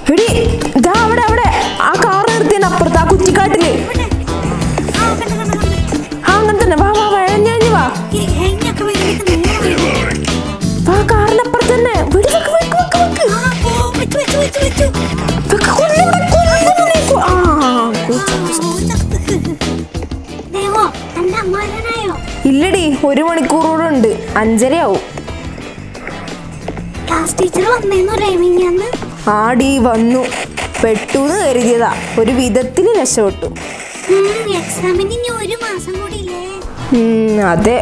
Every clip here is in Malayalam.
എടി ഇതാ അവിടെ ആ കാർ നിർത്തിയ അപ്പുറത്ത് ആ കുറ്റിക്കാട്ടില്. അങ്ങനെ തന്നെ വാ വാ വഴഞ്ഞു വാ. ആ കാറിനപ്പുറത്ത് തന്നെ. ഇല്ലടി 1 മണിക്കൂർ കൂടെ ഉണ്ട്. 5:30 ആവും. ആടി വന്നു. പെട്ടൂന്ന് കരുതിയതാ. ഒരു വിധത്തിൽ രക്ഷപ്പെട്ടു. അതെ.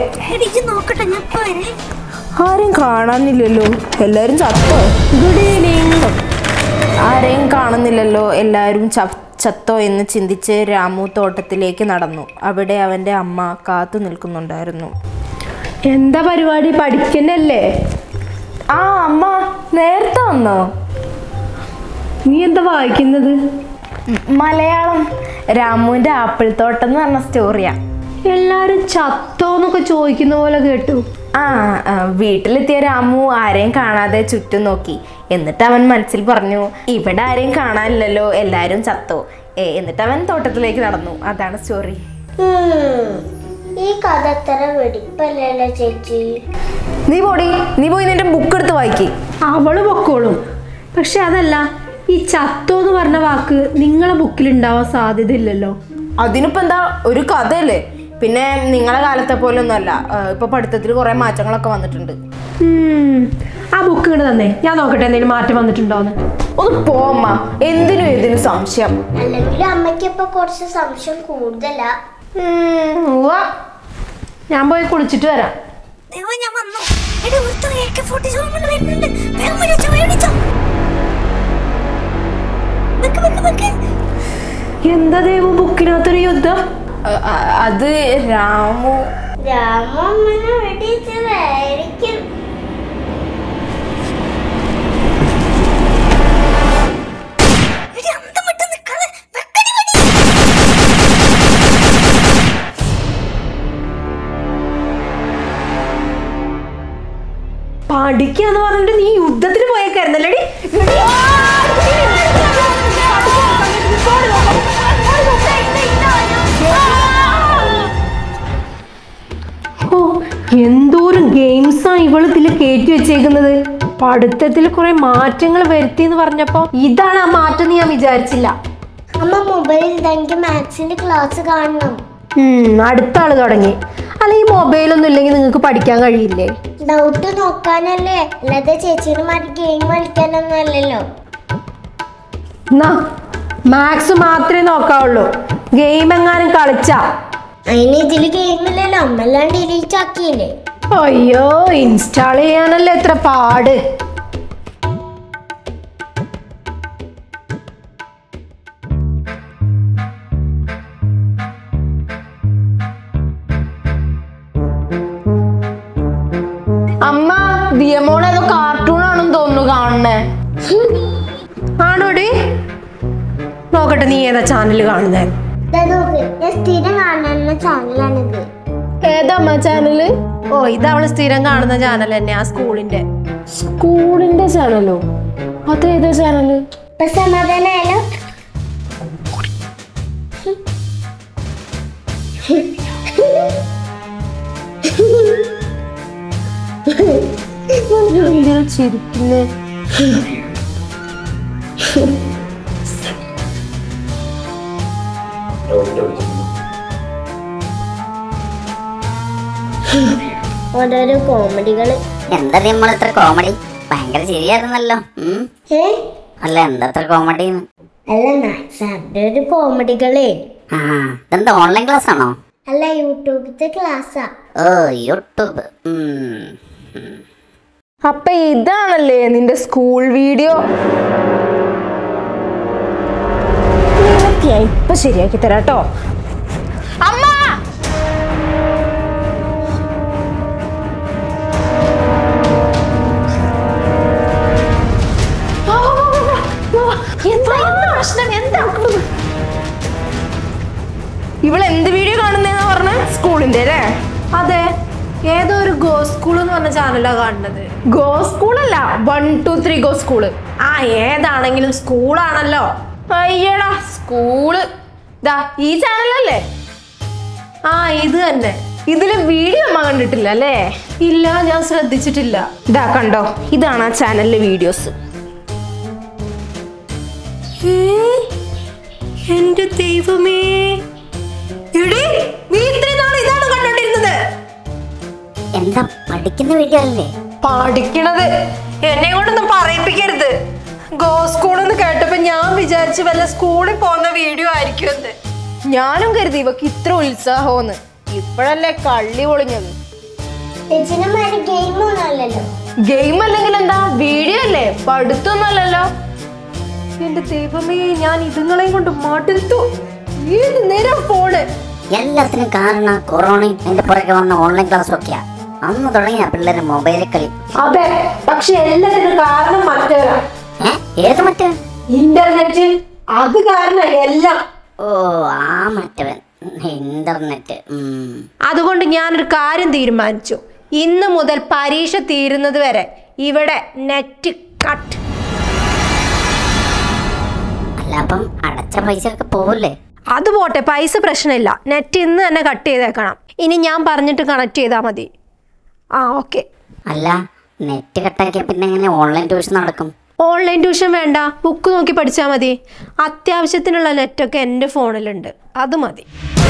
ആരെയും കാണാനില്ലല്ലോ. എല്ലാരും ചത്തോ? Good evening. ആരെയും കാണുന്നില്ലല്ലോ. എല്ലാരും ചത്തോ എന്ന് ചിന്തിച്ച് രാമു തോട്ടത്തിലേക്ക് നടന്നു. അവിടെ അവന്റെ അമ്മ കാത്തു നിൽക്കുന്നുണ്ടായിരുന്നു. എന്താ പരിപാടി? പഠിക്കുന്നല്ലേ? ആ അമ്മ നേരത്തെ വന്നോ? നീ എന്താ വായിക്കുന്നത്? മലയാളം. രാമുവിന്റെ ആപ്പിൾ തോട്ടം എന്ന് പറഞ്ഞ സ്റ്റോറിയാ. എല്ലാരും ചത്തോന്നൊക്കെ ചോദിക്കുന്ന പോലെ കേട്ടു. വീട്ടിലെത്തിയ രാമു ആരെയും കാണാതെ ചുറ്റും നോക്കി. എന്നിട്ട് അവൻ മനസ്സിൽ പറഞ്ഞു, ഇവിടെ ആരെയും കാണാനില്ലല്ലോ, എല്ലാരും ചത്തോ. എന്നിട്ട് അവൻ തോട്ടത്തിലേക്ക് നടന്നു. അതാണ് സ്റ്റോറി. ഈ കഥ അത്ര വെടിപ്പല്ലല്ലോ ചേച്ചി. നീ പോയി നിന്റെ ബുക്ക് എടുത്ത് വായിക്കി. അവള് പൊക്കോളും. പക്ഷെ അതല്ല, ഈ ചത്തോ എന്ന് പറഞ്ഞ വാക്ക് നിങ്ങളെ ബുക്കിൽ ഉണ്ടാവാൻ സാധ്യത ഇല്ലല്ലോ. അതിനിപ്പോ എന്താ, ഒരു കഥയല്ലേ. പിന്നെ നിങ്ങളെ കാലത്തെ പോലെ ഒന്നുമല്ല. ഇപ്പൊ പഠിത്തത്തിൽ കുറെ മാറ്റങ്ങളൊക്കെ വന്നിട്ടുണ്ട്. ആ ബുക്ക് ഇങ്ങോട്ട് തന്നെ, ഞാൻ നോക്കട്ടെ എന്തെങ്കിലും മാറ്റം വന്നിട്ടുണ്ടോന്ന്. ഒന്ന് പോമ്മ, എന്തിനും സംശയം. അല്ലെങ്കിൽ അമ്മയ്ക്ക് ഇപ്പൊ കുറച്ച് സംശയം കൂടുതലാ. ഞാൻ പോയി കുളിച്ചിട്ട് വരാം. എന്താ ദേവു ബുക്കിനകത്തൊരു യുദ്ധം? അത് രാമു അമ്മനെ വെടിച്ചതായിരിക്കും. പഠിക്കാന്ന് പറഞ്ഞിട്ട് നീ യുദ്ധത്തിന് പോയേക്കായിരുന്നല്ലേടി? ഓ, എന്തോരം ഗെയിംസാ ഇവള് ഇതിൽ കയറ്റി വെച്ചേക്കുന്നത്. പഠിത്തത്തിൽ കുറെ മാറ്റങ്ങൾ വരുത്തി എന്ന് പറഞ്ഞപ്പോ ഇതാണ് ആ മാറ്റം ഞാൻ വിചാരിച്ചില്ല. അമ്മ മൊബൈലിൽ തനിക്ക് മാത്സിന്റെ ക്ലാസ് കാണണം. അടുത്ത ആള് തുടങ്ങി. അല്ല, ഈ മൊബൈലൊന്നും ഇല്ലെങ്കിൽ നിങ്ങൾക്ക് പഠിക്കാൻ കഴിയില്ലേ? ഡൗട്ട് നോക്കാനല്ലേ, അല്ലാതെ ചേച്ചിമാര് ഗെയിം കളിക്കാനൊന്നും അല്ലല്ലോ. മാത്സ് മാത്രമേ നോക്കാവുള്ളൂ. ഗെയിം എങ്ങാനും കളിച്ചാ അതിന് ഇതില് ഗെയിമില്ലല്ലോ, അമ്മെല്ലാം ഡിലീറ്റ് ആക്കിയില്ലേ. അയ്യോ, ഇൻസ്റ്റാൾ ചെയ്യാനല്ലേ എത്ര പാട്. അമ്മ, ദിയമോൾ ഏതോ കാർട്ടൂൺ ആണെന്ന് തോന്നുന്നു കാണണേ. ആണോടി? നോക്കട്ടെ, നീ ഏതാ ചാനൽ കാണുന്നേ? സ്ഥിരം കാണുന്ന ചാനലാണിത്. ഏതാ ചാനല്? ഓ, ഇത് അവള് സ്ഥിരം കാണുന്ന ചാനൽ തന്നെ. ആ സ്കൂളിന്റെ ചാനലോ? അതേതാ ചാനല്? സമാധാനായാലോ? ചിരിക്കുന്നേ. ഓരോരോ കോമഡികള്. എന്താ നമ്മളിത്ര കോമഡി? ഭയങ്കര ശരിയായിരുന്നല്ലോ. അല്ല, എന്താ കോമഡി? അല്ല, മാത്സാറിന്റെ ഒരു കോമഡികളെ. ഇതെന്താ ഓൺലൈൻ ക്ലാസ് ആണോ? അല്ല, യൂട്യൂബിലത്തെ ക്ലാസ്സാ. ഓ, യൂട്യൂബ്. അപ്പൊ ഇതാണല്ലേ നിന്റെ സ്കൂൾ വീഡിയോ? ഇപ്പൊ ശരിയാക്കി തരാട്ടോ. അമ്മ, ഇവളെന്ത് വീഡിയോ കാണുന്നേന്നാ പറഞ്ഞ? സ്കൂളിന്റെ അല്ലേ? അതെ. ഏതോ ഒരു ഗോ സ്കൂൾ എന്ന് പറഞ്ഞ ചാനലാണ് കാണുന്നത്. ഗോ സ്കൂളല്ല, 1 2 3 ഗോ സ്കൂള്. ആ ഏതാണെങ്കിലും സ്കൂളാണല്ലോ. അയ്യടാ സ്കൂള്. ദാ ഈ ചാനലല്ലേ? ആ ഇത് തന്നെ. ഇതില് വീഡിയോ അമ്മ കണ്ടിട്ടില്ല അല്ലേ? ഇല്ല, ഞാൻ ശ്രദ്ധിച്ചിട്ടില്ല. ഇതാ കണ്ടോ, ഇതാണ് ആ ചാനലിലെ വീഡിയോസ്. എന്റെ ദൈവമേ, എടീ, നീ ഇത്രയും നാൾ ഇതാണ് കണ്ടോണ്ടിരുന്നത്? എന്താ പഠിക്കുന്ന വീഡിയോ അല്ലേ? പഠിക്കണത് എന്നെ കൊണ്ടൊന്നും പറയിപ്പിക്കരുത്. ഗോ സ്കൂൾ എന്ന് കേട്ടപ്പോ ഞാൻ വിചാരിച്ചു വല്ല സ്കൂളിൽ പോകുന്ന വീഡിയോ ആയിരിക്കും എന്ന്. ഞാനും കരുതി ഇവക്ക് ഇത്ര ഉത്സാഹമെന്ന്. ഇപ്പോഴല്ലേ കള്ളി പൊളിഞ്ഞത്. ചേച്ചിനെമാര് ഗെയിം ഒന്നും അല്ലല്ലോ. ഗെയിം അല്ലെങ്കിൽ എന്താ, വീഡിയോ അല്ലേ, പഠിത്തമൊന്നും അല്ലല്ലോ. എന്റെ ദൈവമേ, ഞാൻ ഇതുങ്ങളെയും കൊണ്ട് മടുത്തു. ഏത് നേരം ഫോണ്. എല്ലാത്തിനും കാരണം കൊറോണയും എന്റെ പുറകെ വന്ന ഓൺലൈൻ ക്ലാസ്സും ഒക്കെയാ. അന്ന് തുടങ്ങിയ പിള്ളേര് മൊബൈലിൽ കളി. അതെ, പക്ഷെ എല്ലാത്തിനും കാരണം മറ്റേതാ. ഏത് മറ്റേ? ഇന്റർനെറ്റ്. അത് കാരണം എല്ലാം. ഓ ആ മറ്റവൻ ഇന്റർനെറ്റ്. അതുകൊണ്ട് ഞാനൊരു കാര്യം തീരുമാനിച്ചു. ഇന്ന് മുതൽ പരീക്ഷ തീരുന്നത് വരെ ഇവിടെ നെറ്റ് കട്ട്. അല്ല അപ്പം അടച്ച പൈസ ഒക്കെ പോവില്ലേ? അത് പോട്ടെ, പൈസ പ്രശ്നമില്ല. നെറ്റ് ഇന്ന് തന്നെ കട്ട് ചെയ്തേക്കണം. ഇനി ഞാൻ പറഞ്ഞിട്ട് കണക്ട് ചെയ്താൽ മതി. ആ ഓക്കെ. അല്ല നെറ്റ് കട്ടാക്കിയ പിന്നെ എങ്ങനെ ഓൺലൈൻ ട്യൂഷൻ നടക്കും? ഓൺലൈൻ ട്യൂഷൻ വേണ്ട, ബുക്ക് നോക്കി പഠിച്ചാൽ മതി. അത്യാവശ്യത്തിനുള്ള നെറ്റൊക്കെ എൻ്റെ ഫോണിലുണ്ട്, അത് മതി.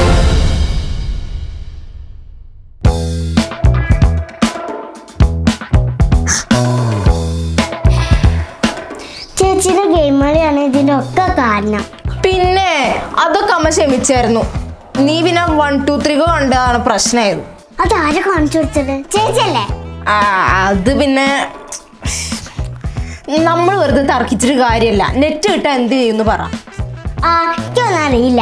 ചേച്ചിയുടെ ഗെയിം കളിയാണ് ഇതിന്റെ ഒക്കെ കാരണം. പിന്നെ അതൊക്കെ അമ്മ ക്ഷമിച്ചായിരുന്നു. നീ പിന്നെ 1 2 3 കണ്ടതാണ് പ്രശ്നമായത്. അതാരെ കാണിച്ചു കൊടുത്തത്? ചേച്ചിയല്ലേ? അത് പിന്നെ നമ്മൾ വെറുതെ തർക്കിച്ചിട്ട് കാര്യമല്ല. നെറ്റ് കിട്ടാൻ എന്ത് ചെയ്യുന്നു പറ. എനിക്കൊന്നും അറിയില്ല.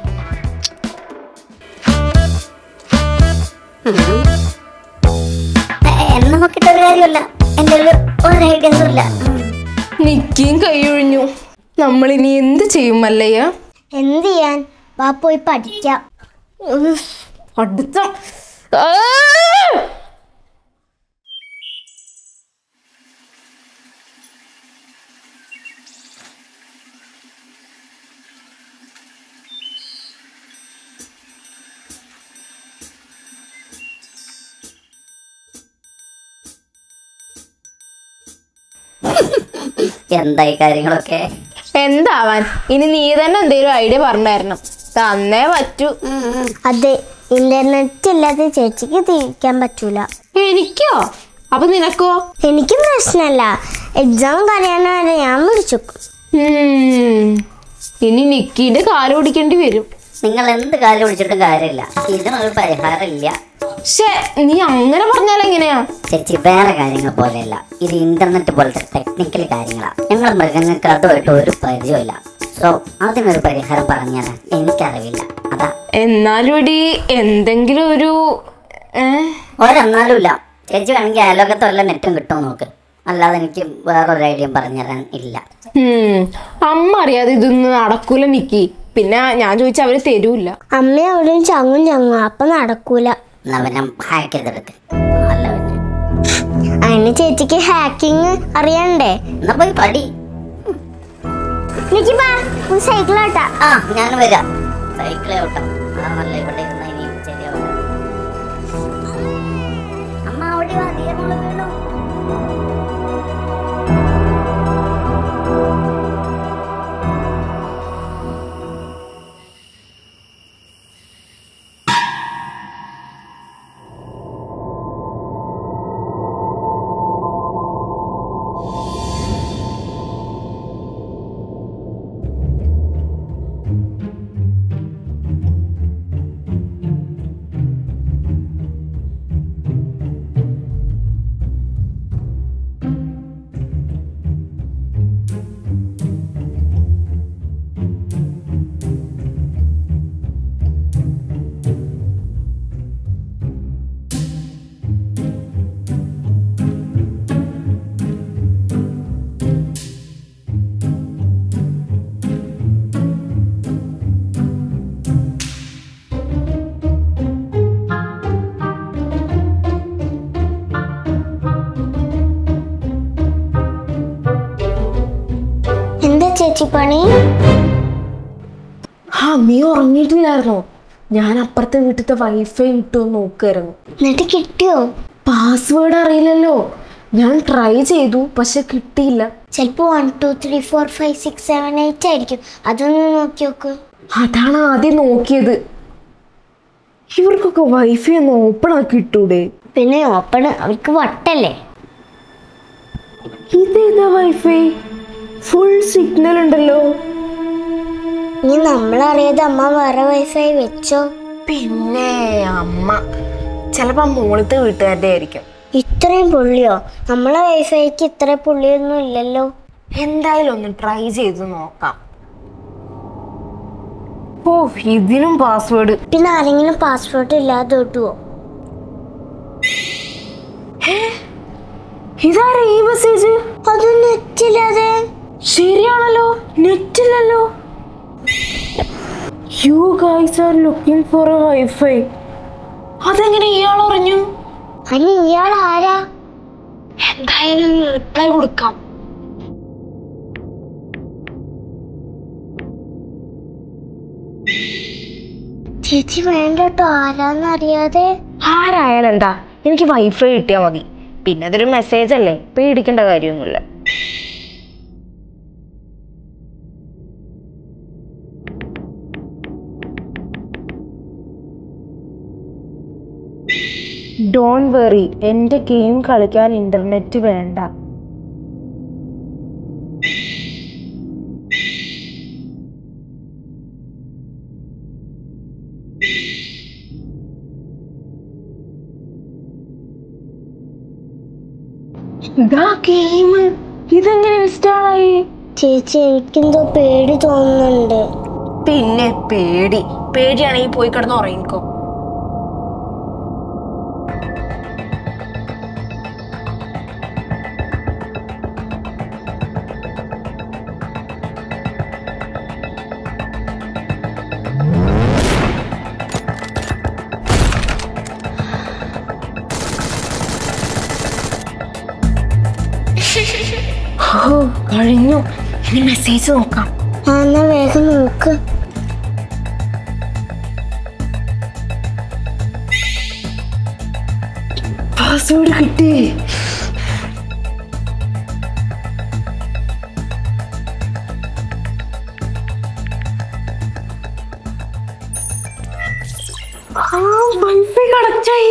എന്നെ നോക്കിയിട്ടൊരു കാര്യമല്ല. എൻ്റെ ഒരു ഐഡിയസും ഇല്ല. നിക്കും കൈയൊഴിഞ്ഞു. നമ്മളിനി എന്ത് ചെയ്യും മല്ലയ്യ? എന്ത് ചെയ്യാൻ? വാ പോയി പഠിക്കാം. അടുത്ത എന്തായി കാര്യങ്ങളൊക്കെ? എന്താവാൻ, ഇനി നീ തന്നെ എന്തെങ്കിലും ഐഡിയ പറഞ്ഞായിരുന്നു. തന്നേ പറ്റൂ. അതെ, ഇന്റർനെറ്റ് ഇല്ലാതെ ചേച്ചിക്ക് തിരിക്കാൻ പറ്റൂല. എനിക്കോ? അപ്പൊ നിനക്കോ? എനിക്കും പ്രശ്നമല്ല. എക്സാം കഴിയാനാണ് ഞാൻ വിളിച്ചു. ഇനി നിക്കിന്റെ കാല് ഓടിക്കേണ്ടി വരും. നിങ്ങൾ എന്ത് കാര്യം വിളിച്ചിട്ടും കാര്യമില്ല. ഇതിനൊരു പരിഹാരമില്ല. പക്ഷേ നീ അങ്ങനെ പറഞ്ഞാൽ എങ്ങനെയാ? ചേച്ചി, വേറെ കാര്യങ്ങൾ പോലെയല്ല, ഇത് ഇന്റർനെറ്റ് പോലത്തെ ടെക്നിക്കൽ കാര്യങ്ങളാ. ഞങ്ങൾ മൃഗങ്ങൾക്ക് അതുമായിട്ട് ഒരു പരിചയമില്ല. സോ അതിനൊരു പരിഹാരം പറഞ്ഞാൽ എനിക്കറിവില്ല. അതാ. എന്നാലും ഇടി എന്തെങ്കിലും ഒരു ഒരെന്നാലും ഇല്ല. ചേച്ചി വേണമെങ്കിൽ അയലോകത്ത് വല്ല നെറ്റും കിട്ടുമോ നോക്ക്. അല്ലാതെ എനിക്ക് വേറൊരു ഐഡിയ പറഞ്ഞു തരാൻ ഇല്ല. അമ്മ അറിയാതെ ഇതൊന്നും നടക്കൂല നിക്കി. പിന്നെ ഞാൻ ചോദിച്ചാൽ അവര് തരൂല്ല. അമ്മ അവിടെയും ചങ്ങും അപ്പൊ നടക്കൂല. ഹാക്ക് ചെയ്തെടുക്ക്. അതിന് ചേച്ചിക്ക് ഹാക്കിങ് അറിയണ്ടേ? എന്നാ പോയി പടി. സൈക്കിൾ ഓട്ടാ. ആ ഞാൻ വരാം. സൈക്കിളെ ഓട്ടം അതാണല്ല ഇവിടെ ഇരുന്ന ഇനിയും ശരിയാവും. അമ്മ അവിടെ വാ, തീരെ വീണു. ചേച്ചി പണി? ആ നീ ഉറങ്ങിയിട്ടില്ലായിരുന്നോ? ഞാൻ അപ്പുറത്തെ വീട്ടിലത്തെ വൈഫൈ ഇട്ടു നോക്കുമായിരുന്നു. എന്നിട്ട് കിട്ടിയോ? പാസ്വേഡ് അറിയില്ലല്ലോ. ഞാൻ ട്രൈ ചെയ്തു, പക്ഷെ കിട്ടിയില്ല. ചിലപ്പോ 1 2 3 4 5 6 7 8 ആയിരിക്കും. അതൊന്ന് നോക്കി നോക്ക്. അതാണ് ആദ്യം നോക്കിയത്. ഇവർക്കൊക്കെ വൈഫൈ ഒന്ന് ഓപ്പൺ ആക്കി ഇട്ടൂടെ? പിന്നെ ഓപ്പൺ അവർക്ക് വട്ടല്ലേ. ഇതേതാ വൈഫൈ? ഫുൾ സിഗ്നൽ ഉണ്ടല്ലോ. ഇനി നമ്മളറിയാതെ അമ്മ വേറെ വൈഫൈ വെച്ചോ? പിന്നെ അമ്മ ചിലപ്പോ മോളത്തെ വീട്ടുകാരുടെ ആയിരിക്കും. ഇത്രയും പുള്ളിയോ? നമ്മളെ വൈഫൈക്ക് ഇത്ര പുള്ളിയൊന്നും ഇല്ലല്ലോ. എന്തായാലും ഒന്ന് ട്രൈ ചെയ്ത് നോക്കാം. ഓ ഇതിനും പാസ്വേഡ്. പിന്നെ ആരെങ്കിലും പാസ്വേഡ് ഇല്ലാതെ ഇട്ടുവോ? ഇതാരാ ഈ മെസ്സേജ്? അത് നെറ്റില്ലാതെ. ശരിയാണല്ലോ, നെറ്റില്ലല്ലോ. You guys are looking for a Wi-Fi. അതെങ്ങനെ ഇയാൾ അറിഞ്ഞു? അനി ഇയാൾ ആരാ? എന്തായാലും റിപ്ലൈ കൊടുക്കാം. ചേച്ചി വേണ്ട കേട്ടോ, ആരാന്നറിയാതെ. ആരായാലും എന്താ, എനിക്ക് വൈഫൈ കിട്ടിയാൽ മതി. പിന്നെ അതൊരു മെസ്സേജ് അല്ലേ, പേടിക്കേണ്ട കാര്യമൊന്നുമില്ല. ഡോണ്ട് വെറി, എൻ്റെ ഗെയിം കളിക്കാൻ ഇന്റർനെറ്റ് വേണ്ട. ഇതെങ്ങനെ ഇൻസ്റ്റാൾ ആയി? ചേച്ചി എനിക്കെന്തോ പേടി തോന്നുന്നുണ്ട്. പിന്നെ പേടിയാണെങ്കിൽ പോയി കിടന്ന് ഉറങ്ങിക്കോ. കഴിഞ്ഞു. ഇനി മെസ്സേജ് നോക്കാം. എന്നാ വേഗം നോക്ക്. പാസ്വേഡ് കിട്ടി. വൈഫൈ കണക്റ്റായി.